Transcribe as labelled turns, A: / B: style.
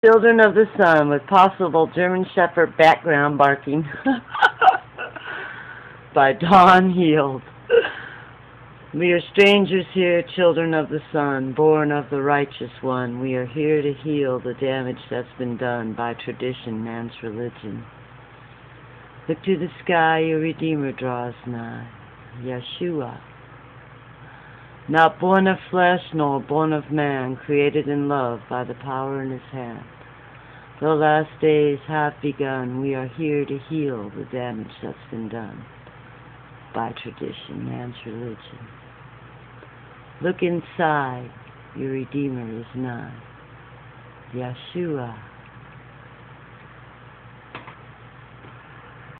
A: Children of the Sun with possible German Shepherd background barking by Dawn Heald. We are strangers here, children of the sun, born of the righteous one. We are here to heal the damage that's been done by tradition, man's religion. Look to the sky, your Redeemer draws nigh, Yeshua. Not born of flesh nor born of man, created in love by the power in his hand. The last days have begun. We are here to heal the damage that's been done by tradition, man's religion. Look inside, your Redeemer is nigh, Yeshua.